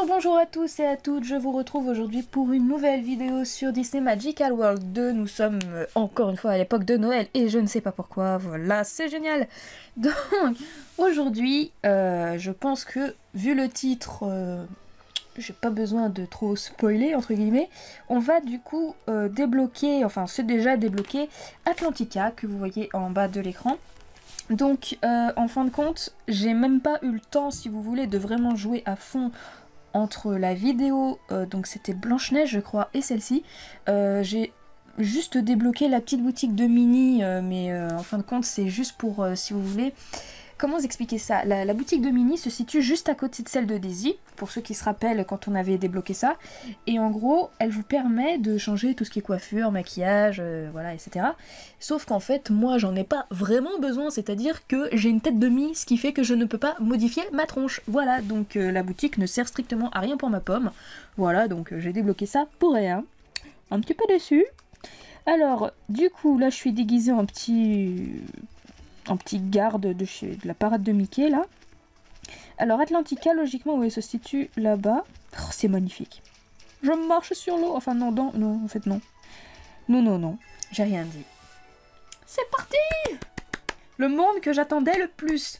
Bonjour à tous et à toutes, je vous retrouve aujourd'hui pour une nouvelle vidéo sur Disney Magical World 2. Nous sommes encore une fois à l'époque de Noël et je ne sais pas pourquoi, voilà, c'est génial. Donc aujourd'hui, je pense que vu le titre, j'ai pas besoin de trop spoiler entre guillemets, on va du coup débloquer, enfin c'est déjà débloqué Atlantica que vous voyez en bas de l'écran. Donc en fin de compte, j'ai même pas eu le temps, si vous voulez, de vraiment jouer à fond entre la vidéo, donc c'était Blanche-Neige je crois, et celle-ci. J'ai juste débloqué la petite boutique de Mini, mais en fin de compte c'est juste pour, si vous voulez... Comment vous expliquer ça? La boutique de Mini se situe juste à côté de celle de Daisy, pour ceux qui se rappellent quand on avait débloqué ça. Et en gros, elle vous permet de changer tout ce qui est coiffure, maquillage, voilà, etc. Sauf qu'en fait, moi, j'en ai pas vraiment besoin, c'est-à-dire que j'ai une tête de mie, ce qui fait que je ne peux pas modifier ma tronche. Voilà, donc la boutique ne sert strictement à rien pour ma pomme. Voilà, donc j'ai débloqué ça pour rien. Un petit peu déçu. Alors, du coup, là, je suis déguisée en petit garde de la parade de Mickey, là. Alors, Atlantica, logiquement, où elle se situe là-bas. Oh, c'est magnifique. Je marche sur l'eau. Enfin, non, non, en fait, non. Non. J'ai rien dit. C'est parti! Le monde que j'attendais le plus.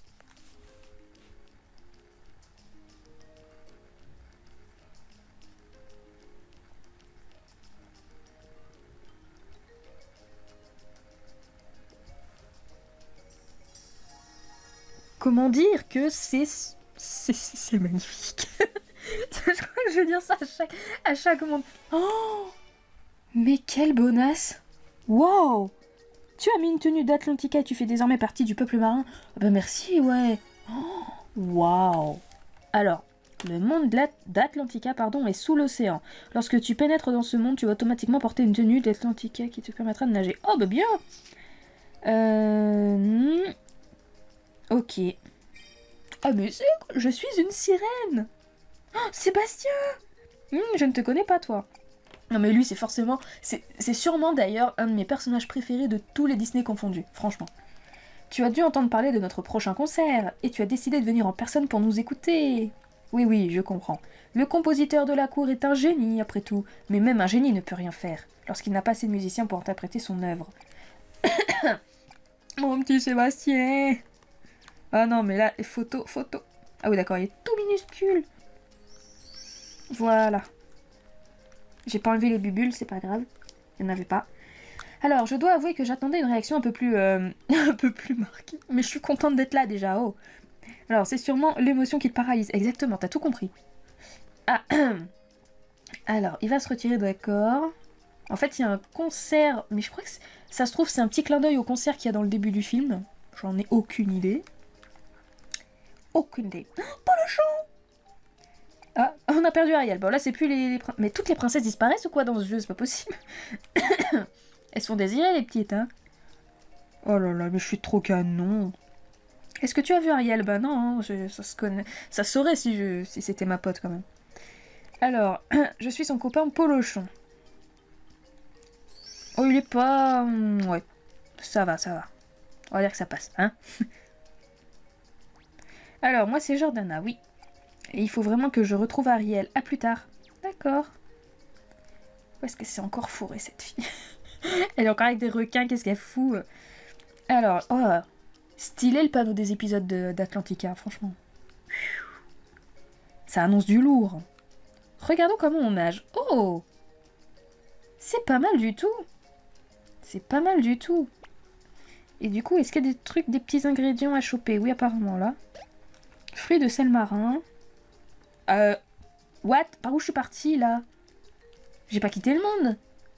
Comment dire que c'est magnifique. Je crois que je vais dire ça à chaque moment. Oh, mais quelle bonasse! Wow! Tu as mis une tenue d'Atlantica et tu fais désormais partie du peuple marin. Ah bah merci, ouais. Oh, wow! Alors, le monde d'Atlantica, pardon, est sous l'océan. Lorsque tu pénètres dans ce monde, tu vas automatiquement porter une tenue d'Atlantica qui te permettra de nager. Oh bah bien! Ok. Ah mais c'est quoi? Je suis une sirène! Oh, Sébastien! Je ne te connais pas, toi. Non mais lui, c'est forcément... C'est sûrement d'ailleurs un de mes personnages préférés de tous les Disney confondus, franchement. Tu as dû entendre parler de notre prochain concert, et tu as décidé de venir en personne pour nous écouter. Oui, je comprends. Le compositeur de la cour est un génie, après tout. Mais même un génie ne peut rien faire, lorsqu'il n'a pas assez de musiciens pour interpréter son œuvre. Mon petit Sébastien! Ah non, mais là, photo. Ah oui, d'accord, il est tout minuscule. Voilà. J'ai pas enlevé les bubules, c'est pas grave. Il n'y en avait pas. Alors, je dois avouer que j'attendais une réaction un peu plus marquée. Mais je suis contente d'être là déjà, oh. Alors, c'est sûrement l'émotion qui te paralyse. Exactement, t'as tout compris. Ah, alors, il va se retirer, d'accord. En fait, il y a un concert, mais je crois que ça se trouve, c'est un petit clin d'œil au concert qu'il y a dans le début du film. J'en ai aucune idée. Aucune idée. Oh, pas le chant! Ah, on a perdu Ariel. Bon, là, c'est plus les mais toutes les princesses disparaissent ou quoi dans ce jeu? C'est pas possible. Elles sont désirées, les petites, hein. Oh là là, mais je suis trop canon. Est-ce que tu as vu Ariel? Bah non, ça se connaît. Ça saurait si c'était ma pote, quand même. Alors, je suis son copain Polochon. Oh, il est pas... Ouais, ça va. On va dire que ça passe, hein. Alors, moi, c'est Jordana, oui. Et il faut vraiment que je retrouve Ariel. À plus tard. D'accord. Où est-ce que c'est encore fourré, cette fille? Elle est encore avec des requins, qu'est-ce qu'elle fout? Alors, oh, stylé le panneau des épisodes d'Atlantica, franchement. Ça annonce du lourd. Regardons comment on nage. Oh! C'est pas mal du tout. C'est pas mal du tout. Et du coup, est-ce qu'il y a des trucs, des petits ingrédients à choper? Oui, apparemment, là. Fruits de sel marin. What? Par où je suis partie, là? J'ai pas quitté le monde.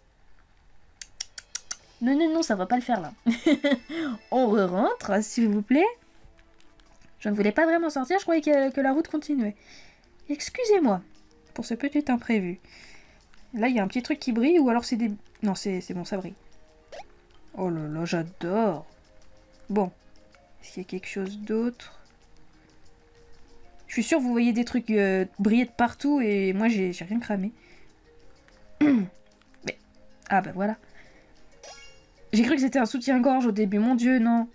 Non, ça va pas le faire, là. On re-rentre, s'il vous plaît. Je ne voulais pas vraiment sortir, je croyais que la route continuait. Excusez-moi pour ce petit imprévu. Là, il y a un petit truc qui brille, ou alors c'est des... Non, c'est bon, ça brille. Oh là là, j'adore. Bon. Est-ce qu'il y a quelque chose d'autre? Je suis sûre que vous voyez des trucs briller de partout, et moi, j'ai rien cramé. Mais... Ah, bah voilà. J'ai cru que c'était un soutien-gorge au début. Mon Dieu, non.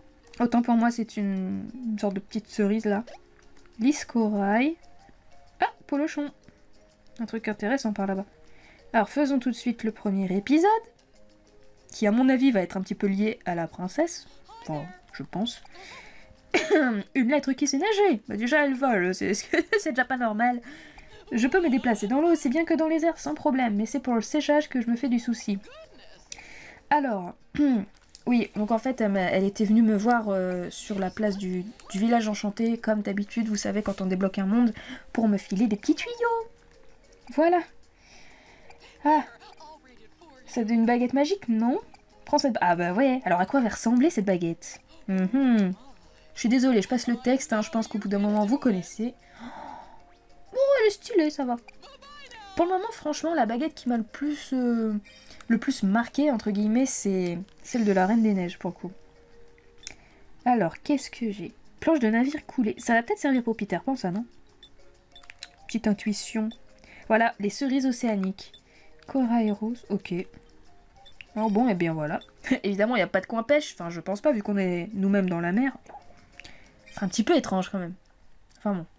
Autant pour moi, c'est une sorte de petite cerise, là. Lys corail. Ah, Polochon. Un truc intéressant par là-bas. Alors faisons tout de suite le premier épisode, qui à mon avis va être un petit peu lié à la princesse. Enfin, je pense. Une lettre qui s'est nagée. Bah déjà elle vole, c'est déjà pas normal. Je peux me déplacer dans l'eau aussi bien que dans les airs sans problème, mais c'est pour le séchage que je me fais du souci. Alors, oui, donc en fait elle était venue me voir sur la place du village enchanté, comme d'habitude, vous savez, quand on débloque un monde, pour me filer des petits tuyaux. Voilà. Ah, c'est une baguette magique, non? Prends cette... Ah bah ouais, alors à quoi va ressembler cette baguette? Je suis désolée, je passe le texte, hein, je pense qu'au bout d'un moment vous connaissez. Bon, elle est stylée, ça va. Pour le moment, franchement, la baguette qui m'a le plus marqué, entre guillemets, c'est celle de la Reine des Neiges, pour le coup. Alors, qu'est-ce que j'ai? Planche de navire coulée. Ça va peut-être servir pour Peter Pan, ça, non? Petite intuition. Voilà, les cerises océaniques. Corail rose, ok. Alors bon, et bien voilà. Évidemment, il n'y a pas de coin pêche, enfin, je pense pas, vu qu'on est nous-mêmes dans la mer. C'est un petit peu étrange, quand même. Enfin bon.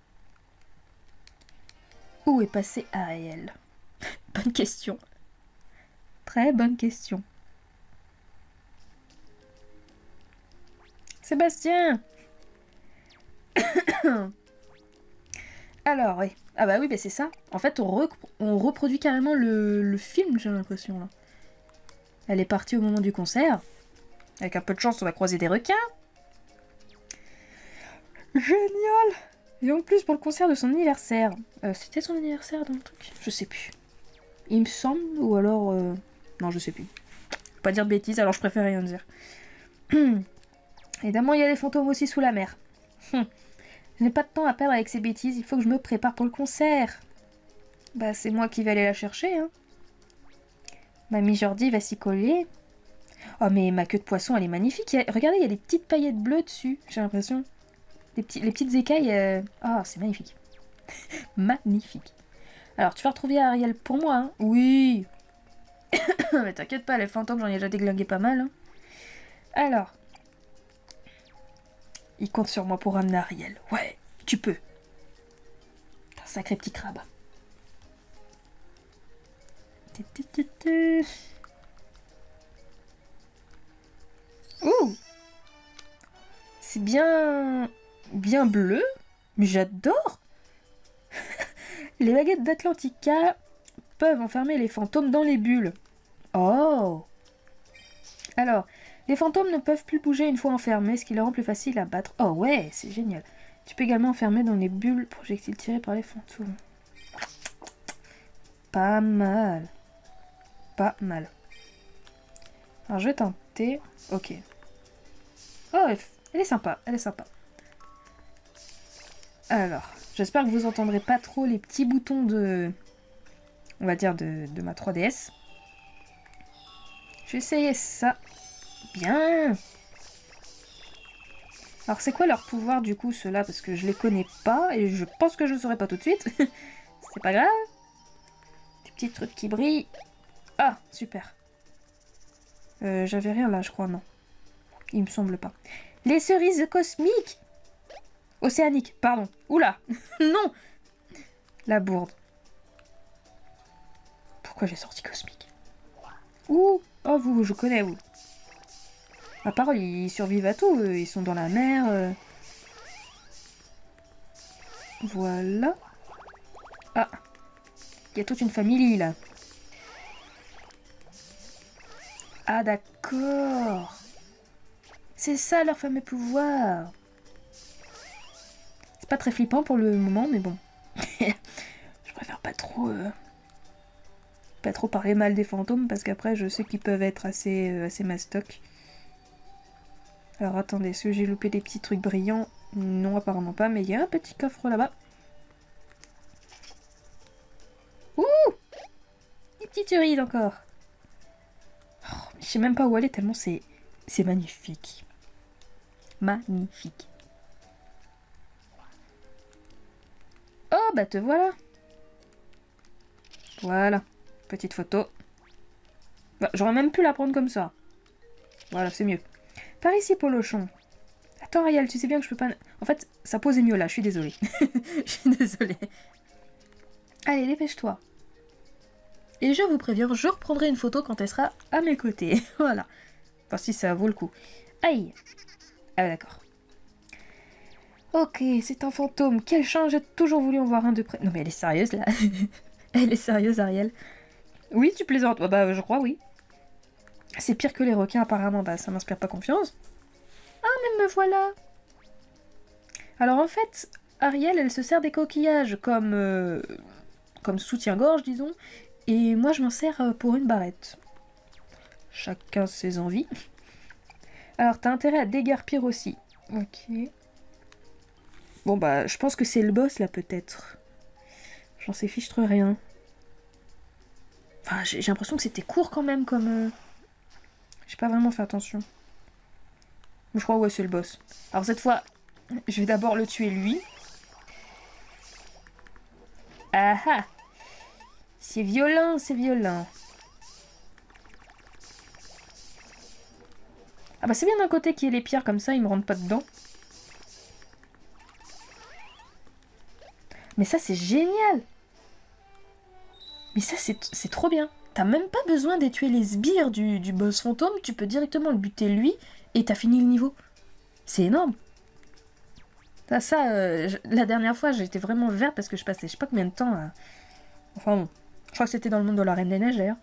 Où est passé Ariel? Bonne question. Très bonne question. Sébastien! Alors, oui. Ah bah oui, bah c'est ça. En fait, on reproduit carrément le film, j'ai l'impression, là. Elle est partie au moment du concert. Avec un peu de chance, on va croiser des requins. Génial! Et en plus, pour le concert de son anniversaire. C'était son anniversaire dans le truc? Je sais plus. Il me semble, ou alors... Non, je sais plus. Faut pas dire de bêtises, alors je préfère rien dire. Évidemment, il y a des fantômes aussi sous la mer. Je n'ai pas de temps à perdre avec ces bêtises, il faut que je me prépare pour le concert. Bah, c'est moi qui vais aller la chercher, hein. Mamie Jordi va s'y coller. Oh, mais ma queue de poisson, elle est magnifique. Regardez, il y a des petites paillettes bleues dessus, j'ai l'impression. Les petites écailles... Oh, c'est magnifique. Magnifique. Alors, tu vas retrouver Ariel pour moi, hein? Oui. Mais t'inquiète pas, les fantômes, j'en ai déjà déglingué pas mal, hein. Alors... Il compte sur moi pour ramener Ariel. Ouais, tu peux. T'es un sacré petit crabe. Ouh! C'est bien bleu, mais j'adore. Les baguettes d'Atlantica peuvent enfermer les fantômes dans les bulles. Oh! Alors, les fantômes ne peuvent plus bouger une fois enfermés, ce qui les rend plus facile à battre. Oh ouais, c'est génial. Tu peux également enfermer dans les bulles projectiles tirés par les fantômes. Pas mal. Pas mal. Alors je vais tenter. Ok. Oh, elle est sympa, elle est sympa. Alors, j'espère que vous entendrez pas trop les petits boutons de... On va dire de ma 3DS. Je vais essayer ça. Bien. Alors c'est quoi leur pouvoir du coup ceux-là? Parce que je les connais pas et je pense que je ne saurai pas tout de suite. C'est pas grave. Des petits trucs qui brillent. Ah, super. J'avais rien là, je crois, non. Il me semble pas. Les cerises cosmiques. Océaniques, pardon. Oula. Non. La bourde. Pourquoi j'ai sorti cosmique? Ouh. Oh, vous, je connais, vous. À part, ils survivent à tout. Ils sont dans la mer. Voilà. Ah. Il y a toute une famille, là. Ah, d'accord. C'est ça, leur fameux pouvoir. C'est pas très flippant pour le moment, mais bon. Je préfère pas trop parler mal des fantômes, parce qu'après, je sais qu'ils peuvent être assez mastoc. Alors, attendez, est-ce que j'ai loupé des petits trucs brillants? Non, apparemment pas, mais il y a un petit coffre là-bas. Ouh! Des petites cerises encore. Oh, je sais même pas où aller, tellement c'est magnifique. Magnifique. Oh, bah te voilà. Voilà. Petite photo. Bah, j'aurais même pu la prendre comme ça. Voilà, c'est mieux. Par ici, Polochon. Attends, Ariel, tu sais bien que je peux pas... En fait, ça posait mieux là, je suis désolée. Je suis désolée. Allez, dépêche-toi. Et je vous préviens, je reprendrai une photo quand elle sera à mes côtés. Voilà. Enfin, si ça vaut le coup. Aïe. Ah, d'accord. Ok, c'est un fantôme. Quelle chance, j'ai toujours voulu en voir un de près. Non, mais elle est sérieuse, là. Elle est sérieuse, Ariel. Oui, tu plaisantes. Bah, je crois, oui. C'est pire que les requins, apparemment. Bah, ça m'inspire pas confiance. Ah, mais me voilà. Alors, en fait, Ariel, elle se sert des coquillages comme soutien-gorge, disons. Et moi, je m'en sers pour une barrette. Chacun ses envies. Alors, t'as intérêt à déguerpir aussi. Ok. Bon, bah, je pense que c'est le boss, là, peut-être. J'en sais fichtre rien. Enfin, j'ai l'impression que c'était court, quand même, comme... J'ai pas vraiment fait attention. Mais je crois, ouais, c'est le boss. Alors, cette fois, je vais d'abord le tuer, lui. Ah ah! C'est violent, c'est violent. Ah bah c'est bien d'un côté qu'il y ait les pierres comme ça, ils me rentrent pas dedans. Mais ça c'est génial. Mais ça c'est trop bien. T'as même pas besoin d'étuer les sbires du boss fantôme, tu peux directement le buter lui et t'as fini le niveau. C'est énorme. La dernière fois j'étais vraiment verte parce que je passais je sais pas combien de temps à... Enfin bon, je crois que c'était dans le monde de la Reine des Neiges d'ailleurs.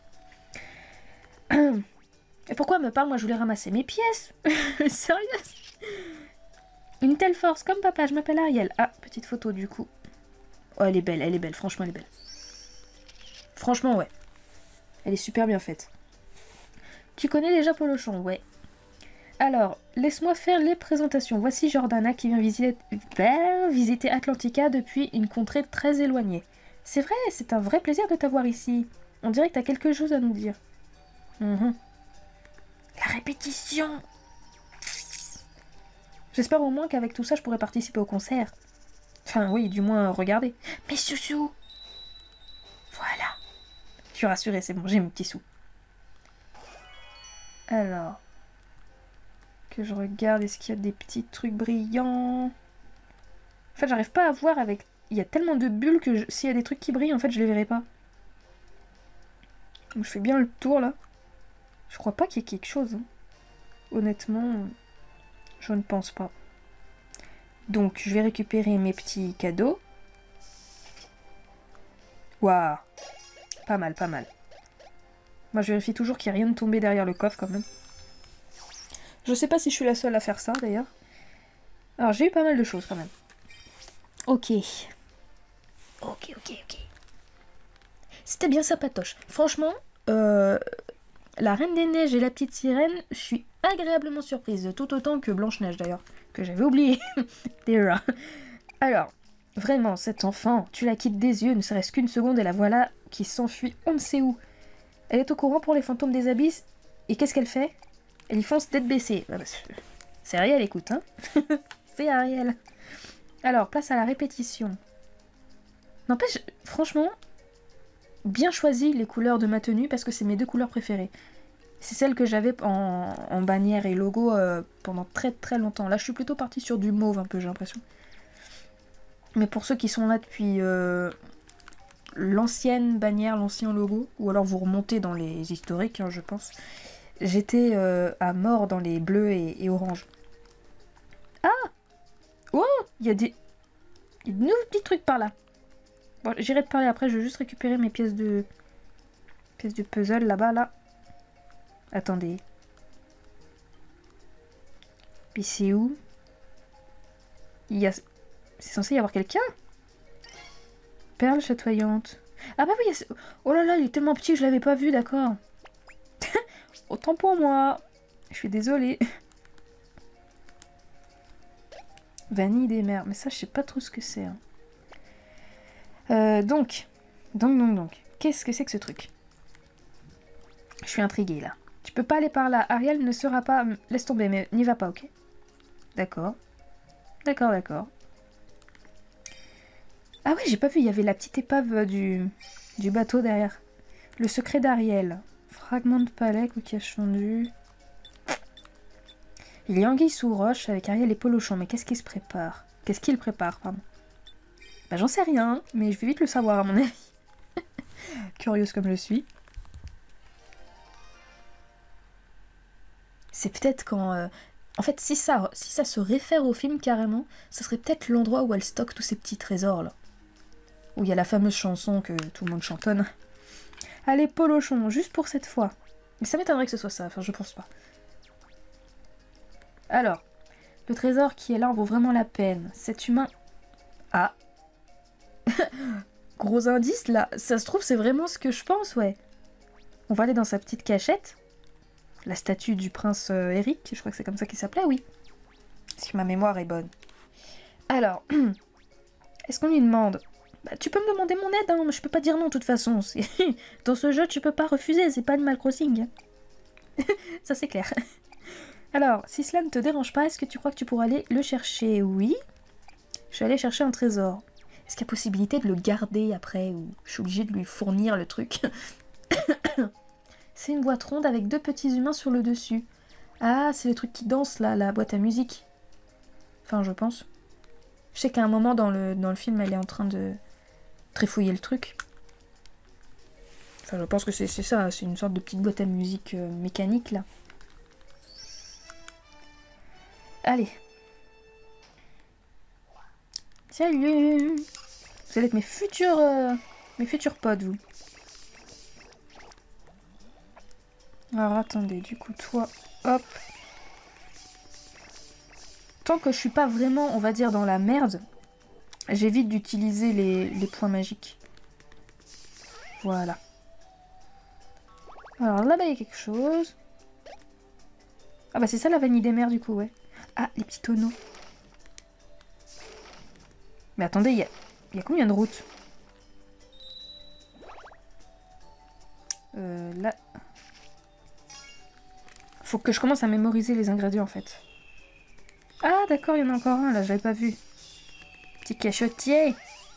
Et pourquoi elle me parle? Moi je voulais ramasser mes pièces. Sérieux? Une telle force, comme papa, je m'appelle Ariel. Ah, petite photo du coup. Oh, elle est belle, franchement, elle est belle. Franchement, ouais. Elle est super bien faite. Tu connais déjà Polochon, ouais. Alors, laisse-moi faire les présentations. Voici Jordana qui vient visiter Atlantica depuis une contrée très éloignée. C'est vrai, c'est un vrai plaisir de t'avoir ici. On dirait que t'as quelque chose à nous dire. La répétition. J'espère au moins qu'avec tout ça, je pourrai participer au concert. Enfin, oui, du moins regarder. Mais Soussou! Voilà. Je suis rassurée, c'est bon, j'ai mes petits sous. Alors. Que je regarde, est-ce qu'il y a des petits trucs brillants? En fait, j'arrive pas à voir avec... Il y a tellement de bulles que s'il y a des trucs qui brillent, en fait, je les verrai pas. Donc je fais bien le tour, là. Je crois pas qu'il y ait quelque chose. Hein. Honnêtement, je ne pense pas. Donc, je vais récupérer mes petits cadeaux. Waouh! Pas mal, pas mal. Moi, je vérifie toujours qu'il n'y a rien de tombé derrière le coffre, quand même. Je sais pas si je suis la seule à faire ça, d'ailleurs. Alors, j'ai eu pas mal de choses, quand même. Ok. Ok. C'était bien sympatoche. Franchement, la Reine des Neiges et la Petite Sirène, je suis agréablement surprise. Tout autant que Blanche-Neige, d'ailleurs. Que j'avais oublié. Déjà. Alors, vraiment, cet enfant, tu la quittes des yeux, ne serait-ce qu'une seconde, et la voilà qui s'enfuit on ne sait où. Elle est au courant pour les fantômes des abysses, et qu'est-ce qu'elle fait? Elle y fonce tête baissée. C'est Ariel, écoute, hein. C'est Ariel. Alors, place à la répétition. N'empêche, franchement, bien choisi les couleurs de ma tenue, parce que c'est mes deux couleurs préférées. C'est celle que j'avais en bannière et logo pendant très très longtemps. Là, je suis plutôt partie sur du mauve, un peu, j'ai l'impression. Mais pour ceux qui sont là depuis l'ancienne bannière, l'ancien logo, ou alors vous remontez dans les historiques, hein, je pense, j'étais à mort dans les bleus et oranges. Ah! Oh! Il y a des nouveaux petits trucs par là. Bon, j'irai te parler après, je vais juste récupérer mes pièces de puzzle là-bas, là. Attendez. Puis c'est où? C'est censé y avoir quelqu'un? Perle chatoyante. Ah bah oui, oh là là, il est tellement petit que je l'avais pas vu, d'accord. Autant pour moi. Je suis désolée. Vanille des mers. Mais ça, je sais pas trop ce que c'est. Hein. Donc. Qu'est-ce que c'est que ce truc? Je suis intriguée, là. Tu peux pas aller par là. Ariel ne sera pas... Laisse tomber, mais n'y va pas, ok? D'accord. D'accord. Ah ouais, j'ai pas vu, il y avait la petite épave du bateau derrière. Le secret d'Ariel. Fragment de palais, coquillage fondu. Il y a anguille sous roche avec Ariel et Polochon, mais qu'est-ce qu'il se prépare? Qu'est-ce qu'il prépare, pardon? Bah j'en sais rien, mais je vais vite le savoir à mon avis. curieuse comme je suis. C'est peut-être quand... En fait, si ça se réfère au film carrément, ça serait peut-être l'endroit où elle stocke tous ces petits trésors là. Où il y a la fameuse chanson que tout le monde chantonne. Allez, Polochon, juste pour cette fois. Mais ça m'étonnerait que ce soit ça, enfin je pense pas. Alors, le trésor qui est là en vaut vraiment la peine. Cet humain... Ah. Gros indice là, ça se trouve c'est vraiment ce que je pense, ouais. On va aller dans sa petite cachette. La statue du prince Eric, je crois que c'est comme ça qu'il s'appelait, oui. Si ma mémoire est bonne. Alors, est-ce qu'on lui demande... Bah, tu peux me demander mon aide, hein, mais je peux pas dire non de toute façon. Dans ce jeu, tu peux pas refuser, c'est pas Animal Crossing. Ça c'est clair. Alors, si cela ne te dérange pas, est-ce que tu crois que tu pourras aller le chercher? Oui. Je suis allée chercher un trésor. Est-ce qu'il y a possibilité de le garder après, ou je suis obligée de lui fournir le truc? C'est une boîte ronde avec 2 petits humains sur le dessus. Ah, c'est le truc qui danse là, la boîte à musique. Enfin, je pense. Je sais qu'à un moment dans le film, elle est en train de trifouiller le truc. Enfin, je pense que c'est ça, c'est une sorte de petite boîte à musique mécanique là. Allez. Salut! Vous allez être mes futurs potes, vous. Alors attendez, du coup, toi, hop. Tant que je suis pas vraiment, on va dire, dans la merde, j'évite d'utiliser les points magiques. Voilà. Alors là-bas, il y a quelque chose. Ah bah c'est ça la vanille des mers, du coup, ouais. Ah, les petits tonneaux. Mais attendez, il y a combien de routes? Là... Faut que je commence à mémoriser les ingrédients, en fait. Ah, d'accord, il y en a encore un, là, je l'avais pas vu. Petit cachotier.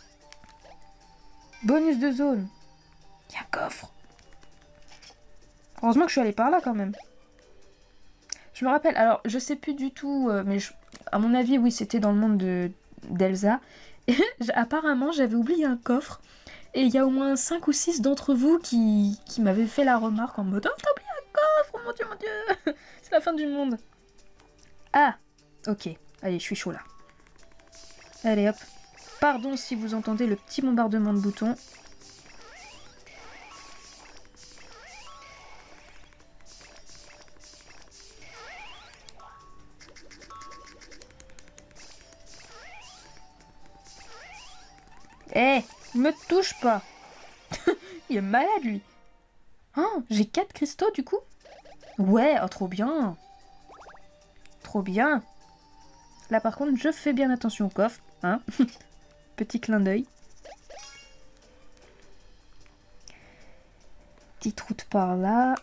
Bonus de zone. Il y a un coffre. Heureusement que je suis allée par là, quand même. Je me rappelle, alors, je sais plus du tout, mais à mon avis, oui, c'était dans le monde d'Elsa. Et apparemment, j'avais oublié un coffre. Et il y a au moins 5 ou 6 d'entre vous qui m'avaient fait la remarque en mode « Oh, t'as oublié un coffre, oh mon dieu, c'est la fin du monde !» Ah, ok, allez, je suis chaud là. Allez hop, pardon si vous entendez le petit bombardement de boutons. Eh, me touche pas. Il est malade lui. Oh, j'ai 4 cristaux du coup. Ouais, oh, trop bien. Trop bien. Là par contre, je fais bien attention au coffre, hein. Petit clin d'œil. Petite route par là.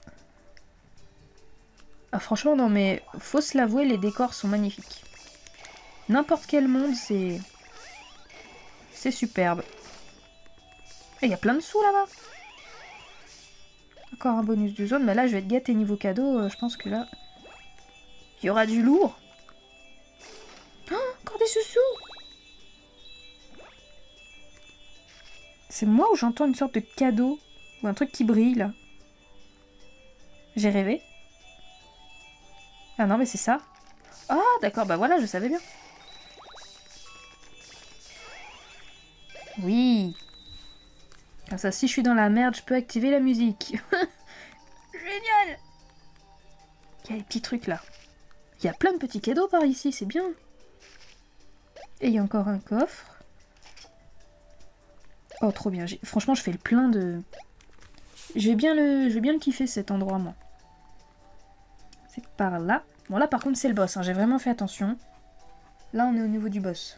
Ah franchement, non mais faut se l'avouer, les décors sont magnifiques. N'importe quel monde, c'est superbe. Et il y a plein de sous là-bas. Encore un bonus de zone, mais là je vais être gâtée niveau cadeau, je pense que là... Il y aura du lourd. Oh, encore des sous-sous. C'est moi ou j'entends une sorte de cadeau? Ou un truc qui brille là? J'ai rêvé? Ah non mais c'est ça. Ah d'accord, bah voilà, je savais bien. Oui. Comme ça, si je suis dans la merde, je peux activer la musique. Génial. Il y a les petits trucs là. Il y a plein de petits cadeaux par ici, c'est bien. Et il y a encore un coffre. Oh, trop bien. Franchement, je fais le plein de... Je vais bien le kiffer cet endroit, moi. C'est par là. Bon, là, par contre, c'est le boss. Hein. J'ai vraiment fait attention. Là, on est au niveau du boss.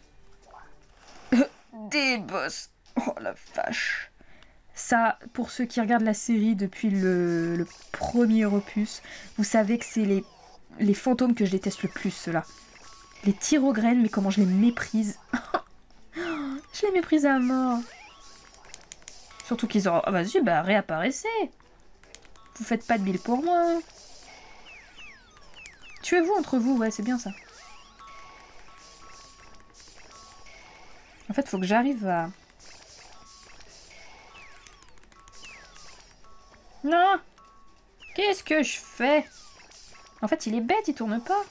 Des boss. Oh, la vache. Ça, pour ceux qui regardent la série depuis le premier opus, vous savez que c'est les fantômes que je déteste le plus, ceux-là. Les tyrogrènes, mais comment je les méprise. Je les méprise à mort. Surtout qu'ils auront... Ah vas-y, bah réapparaissez. Vous faites pas de bile pour moi. Tuez-vous entre vous, ouais, c'est bien ça. En fait, faut que j'arrive à... Non. Qu'est-ce que je fais? En fait, il est bête, il tourne pas.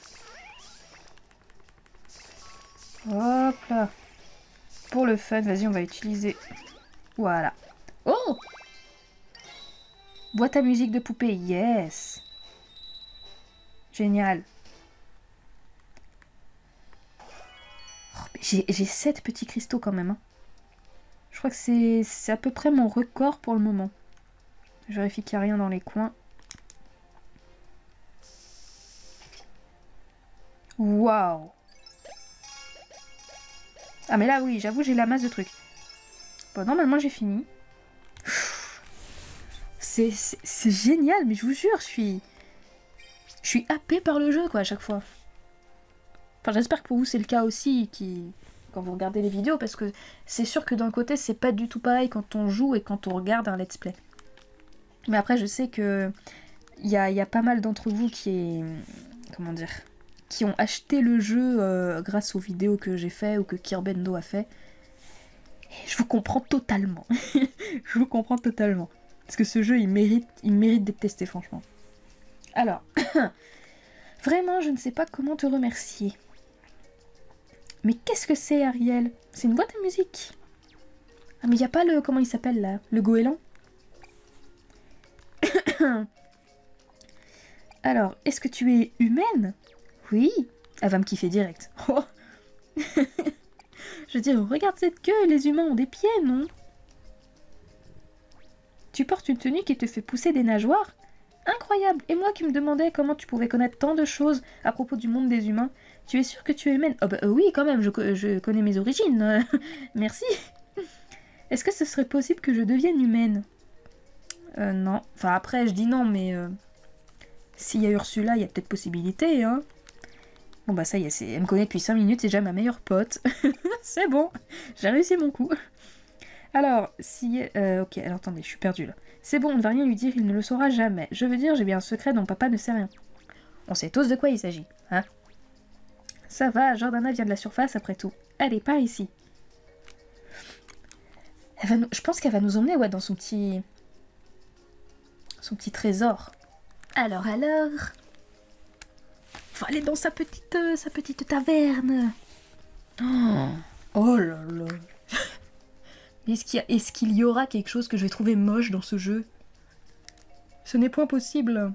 Hop là. Pour le fun, vas-y, on va utiliser... Voilà. Oh! Boîte à musique de poupée, yes! Génial. Oh, j'ai 7 petits cristaux quand même. Hein. Je crois que c'est à peu près mon record pour le moment. Je vérifie qu'il n'y a rien dans les coins. Waouh! Ah mais là oui, j'avoue j'ai la masse de trucs. Bon, normalement j'ai fini. C'est génial, mais je vous jure, je suis happée par le jeu quoi à chaque fois. Enfin j'espère que pour vous c'est le cas aussi quand vous regardez les vidéos, parce que c'est sûr que d'un côté c'est pas du tout pareil quand on joue et quand on regarde un let's play. Mais après je sais que il y a pas mal d'entre vous comment dire, qui ont acheté le jeu grâce aux vidéos que j'ai fait ou que Kirbendo a fait. Et je vous comprends totalement. Je vous comprends totalement. Parce que ce jeu, il mérite d'être testé, franchement. Alors, vraiment, je ne sais pas comment te remercier. Mais qu'est-ce que c'est, Ariel? C'est une boîte à musique. Ah, mais il n'y a pas le... Comment il s'appelle, là? Le goéland? Alors, est-ce que tu es humaine? Oui. Elle va me kiffer direct. Oh. Je veux dire, regarde cette queue, les humains ont des pieds, non? Tu portes une tenue qui te fait pousser des nageoires? Incroyable! Et moi qui me demandais comment tu pouvais connaître tant de choses à propos du monde des humains. Tu es sûre que tu es humaine? Oh bah oui, quand même, je connais mes origines. Merci! Est-ce que ce serait possible que je devienne humaine? Non. Enfin, après, je dis non, mais... S'il y a Ursula, il y a peut-être possibilité, hein. Bon bah ça y est, elle me connaît depuis 5 minutes, c'est déjà ma meilleure pote. C'est bon, j'ai réussi mon coup. Alors, si... ok, alors attendez, je suis perdue là. C'est bon, on ne va rien lui dire, il ne le saura jamais. Je veux dire, j'ai bien un secret dont papa ne sait rien. On sait tous de quoi il s'agit, hein? Ça va, Jordana vient de la surface après tout. Allez, par ici. Je pense qu'elle va nous emmener, ouais, dans son petit trésor. Alors... Faut aller dans sa petite taverne. Oh là là. Est-ce qu'il y aura quelque chose que je vais trouver moche dans ce jeu? Ce n'est point possible.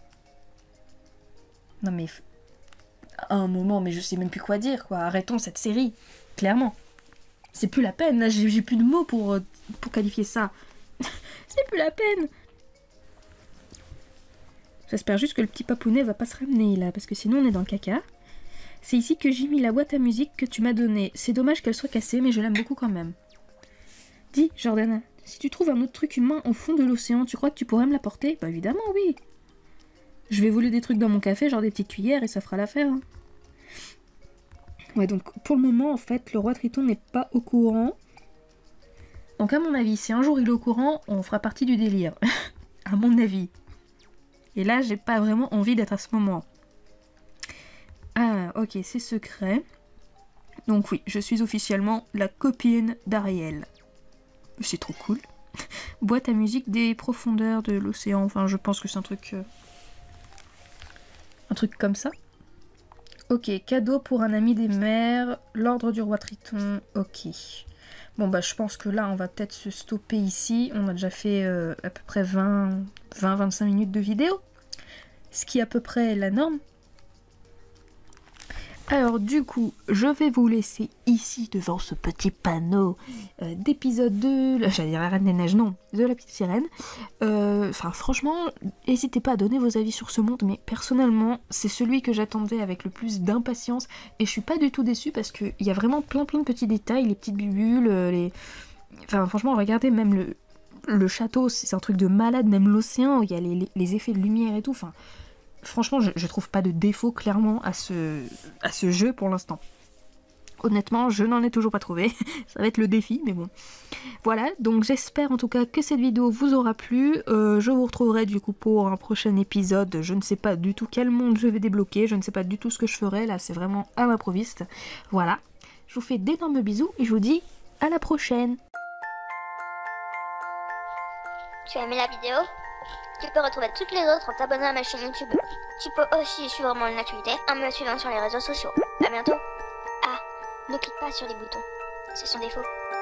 Non mais... À un moment, mais je sais même plus quoi dire, quoi. Arrêtons cette série. Clairement. C'est plus la peine, là, j'ai plus de mots pour qualifier ça. C'est plus la peine. J'espère juste que le petit papounet va pas se ramener, là, parce que sinon on est dans le caca. C'est ici que j'ai mis la boîte à musique que tu m'as donnée. C'est dommage qu'elle soit cassée, mais je l'aime beaucoup quand même. Dis, Jordana, si tu trouves un autre truc humain au fond de l'océan, tu crois que tu pourrais me l'apporter? Bah évidemment, oui. Je vais voler des trucs dans mon café, genre des petites cuillères, et ça fera l'affaire. Hein. Ouais, donc pour le moment, en fait, le roi Triton n'est pas au courant. Donc à mon avis, si un jour il est au courant, on fera partie du délire. À mon avis. Et là, j'ai pas vraiment envie d'être à ce moment. Ah, ok, c'est secret. Donc oui, je suis officiellement la copine d'Ariel. C'est trop cool. Boîte à musique des profondeurs de l'océan. Enfin, je pense que c'est un truc comme ça. Ok, cadeau pour un ami des mers. L'ordre du roi Triton. Ok. Bon, bah, je pense que là, on va peut-être se stopper ici. On a déjà fait à peu près 20-25 minutes de vidéo. Ce qui est à peu près la norme. Alors du coup, je vais vous laisser ici devant ce petit panneau d'épisode 2, j'allais dire la Reine des Neiges, non, de la Petite Sirène. Enfin franchement, n'hésitez pas à donner vos avis sur ce monde, mais personnellement, c'est celui que j'attendais avec le plus d'impatience, et je suis pas du tout déçue parce qu'il y a vraiment plein de petits détails, les petites bulles, Enfin franchement, regardez, même le château, c'est un truc de malade, même l'océan, il y a les effets de lumière et tout, enfin... Franchement, je trouve pas de défaut clairement à ce jeu pour l'instant. Honnêtement, je n'en ai toujours pas trouvé. Ça va être le défi, mais bon. Voilà, donc j'espère en tout cas que cette vidéo vous aura plu. Je vous retrouverai du coup pour un prochain épisode. Je ne sais pas du tout quel monde je vais débloquer. Je ne sais pas du tout ce que je ferai. Là, c'est vraiment à l'improviste. Voilà. Je vous fais d'énormes bisous et je vous dis à la prochaine. Tu as aimé la vidéo? Tu peux retrouver toutes les autres en t'abonnant à ma chaîne YouTube. Tu peux aussi suivre mon actualité en me suivant sur les réseaux sociaux. À bientôt. Ah, ne clique pas sur les boutons. Ce sont des faux.